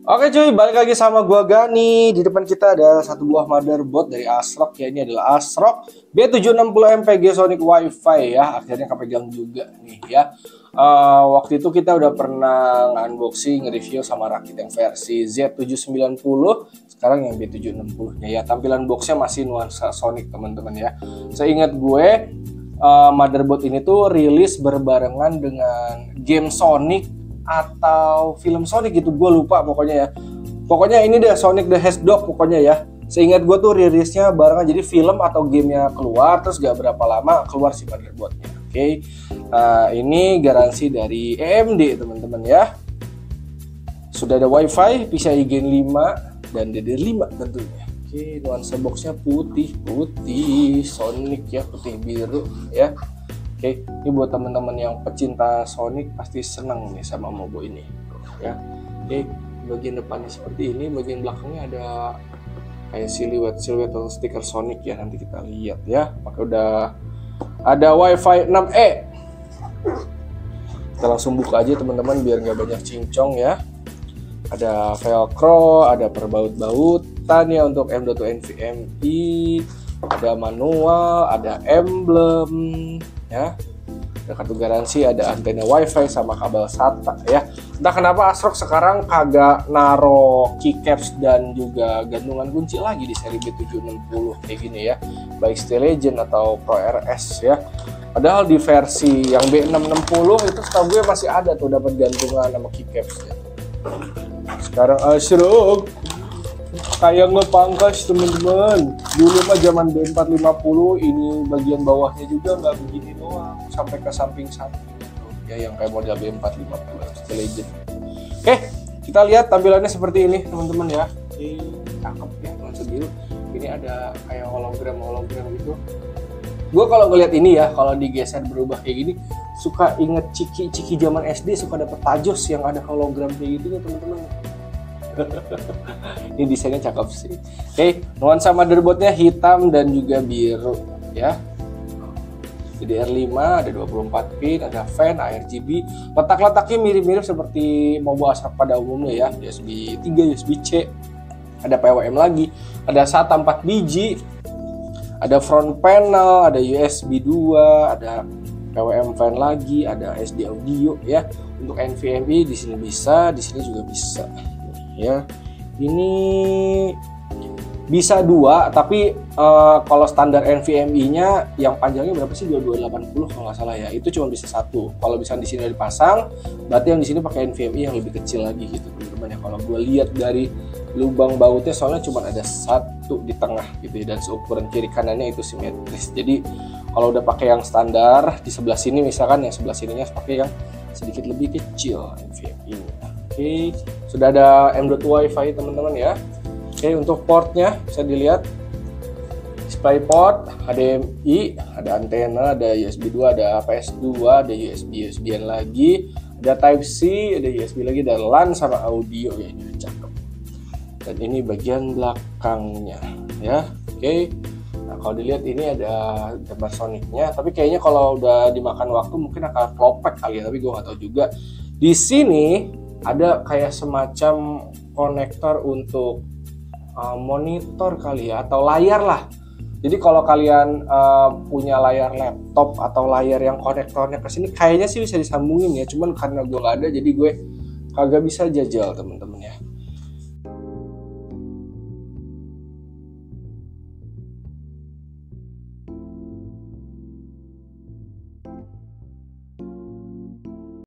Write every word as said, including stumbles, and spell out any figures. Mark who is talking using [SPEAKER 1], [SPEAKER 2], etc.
[SPEAKER 1] Oke cuy, balik lagi sama gua Gani. Di depan kita ada satu buah motherboard dari ASRock ya. Ini adalah ASRock B tujuh enam nol M P G Sonic Wi-Fi ya. Akhirnya kepegang juga nih ya. Uh, waktu itu kita udah pernah unboxing, review sama rakit yang versi Z tujuh sembilan nol. Sekarang yang B tujuh enam nol-nya ya. Tampilan boxnya masih nuansa Sonic teman-teman ya. Seingat gue, uh, motherboard ini tuh rilis berbarengan dengan game Sonic atau film Sonic gitu, gue lupa pokoknya ya. Pokoknya ini deh Sonic the Hedgehog pokoknya ya. Seingat gue tuh rilisnya barengan, jadi film atau gamenya keluar terus gak berapa lama keluar si motherboardnya. Oke, okay. Nah ini garansi dari A M D teman-teman ya. Sudah ada Wi-Fi, P C I Gen lima dan D D R lima tentunya. Oke, okay. Nuansa boxnya putih-putih Sonic ya, putih biru ya. Oke, okay, ini buat teman-teman yang pecinta Sonic pasti senang nih sama Mobo ini, ya. Oke, okay, bagian depannya seperti ini, bagian belakangnya ada kayak siluet siluet atau stiker Sonic ya, nanti kita lihat ya. Maka udah ada Wi-Fi enam E. Kita langsung buka aja teman-teman biar nggak banyak cincong ya. Ada velcro, ada perbaut-bautan ya untuk M dot dua N V M e, ada manual, ada emblem. Ya, ada kartu garansi, ada antena Wi-Fi sama kabel SATA ya. Entah kenapa ASRock sekarang kagak naro keycaps dan juga gantungan kunci lagi di seri B tujuh enam nol kayak gini ya, baik Steel Legend atau Pro R S ya. Padahal di versi yang B enam enam nol itu setahu gue masih ada tuh dapat gantungan sama keycaps ya. Sekarang ASRock kayak ngepangkas teman-teman. Dulu mah zaman B empat lima nol ini bagian bawahnya juga nggak begini doang, sampai ke samping-samping gitu. Ya yang kayak model B empat lima nol Steel Legend. Oke, kita lihat tampilannya seperti ini teman-teman ya. Ini cakep ya, nuansa biru. Ini ada kayak hologram-hologram gitu. Gue kalau ngeliat ini ya, kalau digeser berubah kayak gini, suka inget ciki-ciki zaman S D, suka dapet tajos yang ada hologram kayak gitu nih teman-teman. Ini desainnya cakep sih. Oke, okay, nuansa motherboardnya hitam dan juga biru ya. D D R lima, ada dua puluh empat pin, ada fan, A R G B. Letak-letaknya mirip-mirip seperti Mobo ASRock pada umumnya ya. U S B tiga, U S B C, ada P W M lagi, ada SATA empat biji, ada front panel, ada U S B dua, ada P W M fan lagi, ada S D audio ya. Untuk N V M e di sini bisa, di sini juga bisa. Ya, ini bisa dua, tapi uh, kalau standar N V M e-nya yang panjangnya berapa sih, dua ribu dua ratus delapan puluh kalau nggak salah ya, itu cuma bisa satu. Kalau bisa di sini dipasang, berarti yang di sini pakai N V M e yang lebih kecil lagi gitu teman-teman ya. Kalau gue lihat dari lubang bautnya soalnya cuma ada satu di tengah gitu ya, dan seukuran kiri kanannya itu simetris. Jadi kalau udah pakai yang standar di sebelah sini misalkan, yang sebelah sininya pakai yang sedikit lebih kecil N V M e-nya. Oke, sudah ada M dot dua Wi-Fi teman-teman ya. Oke, untuk portnya bisa dilihat DisplayPort, H D M I, ada antena, ada U S B dua, ada P S dua, ada U S B U S B-an lagi, ada Type C, ada U S B lagi, ada LAN sama audio ya, ini cakep. Dan ini bagian belakangnya ya. Oke. Nah, kalau dilihat ini ada gambar Sonicnya, tapi kayaknya kalau udah dimakan waktu mungkin akan flopback kali ya, tapi gue nggak tahu juga. Di sini ada kayak semacam konektor untuk uh, monitor kali ya, atau layar lah. Jadi kalau kalian uh, punya layar laptop atau layar yang konektornya ke sini, kayaknya sih bisa disambungin ya. Cuman karena gue nggak ada, jadi gue kagak bisa jajal teman-teman ya.